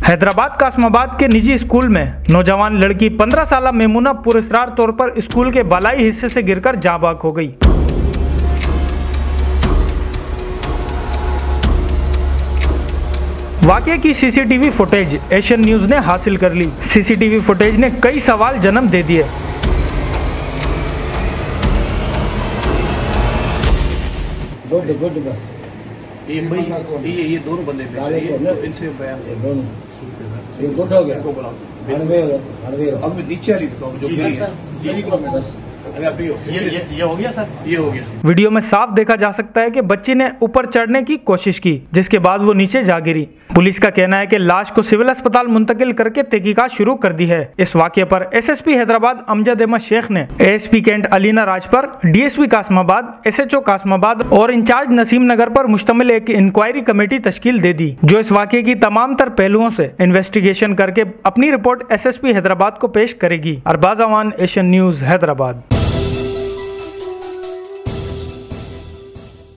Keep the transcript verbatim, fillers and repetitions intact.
हैदराबाद कासमाबाद के निजी स्कूल में नौजवान लड़की पंद्रह साल मेमुना पुरस्कार तौर पर स्कूल के बालाई हिस्से से गिरकर जाँ बाक हो गई। वाकये की सीसीटीवी फुटेज एशियन न्यूज ने हासिल कर ली। सीसीटीवी फुटेज ने कई सवाल जन्म दे दिए। गुड गुड बस ये भाई ये ये दोनों बंदे चाहिए तो इनसे बयान ले दोनों ये गुड हो गया। इनको बुलाओ। हड़वे हड़वे अब नीचे वाली दिखाओ जो गिरी है। यही प्रॉब्लम बस। अरे अब ये ये ये ये हो गया सर, ये हो गया। वीडियो में साफ देखा जा सकता है कि बच्ची ने ऊपर चढ़ने की कोशिश की, जिसके बाद वो नीचे जा गिरी। पुलिस का कहना है कि लाश को सिविल अस्पताल मुंतकिल करके तहकीकात शुरू कर दी है। इस वाकये पर एसएसपी हैदराबाद अमजद अहमद शेख ने ASP Cantt Alina Rajpar, DSP Qasimabad, SHO Qasimabad और इंचार्ज नसीम नगर पर मुश्तमिल एक इंक्वायरी कमेटी तश्कील दे दी, जो इस वाकये की तमाम तर पहलुओं से इन्वेस्टिगेशन करके अपनी रिपोर्ट एसएसपी हैदराबाद को पेश करेगी। Arbaz Awan, Asian News, Hyderabad.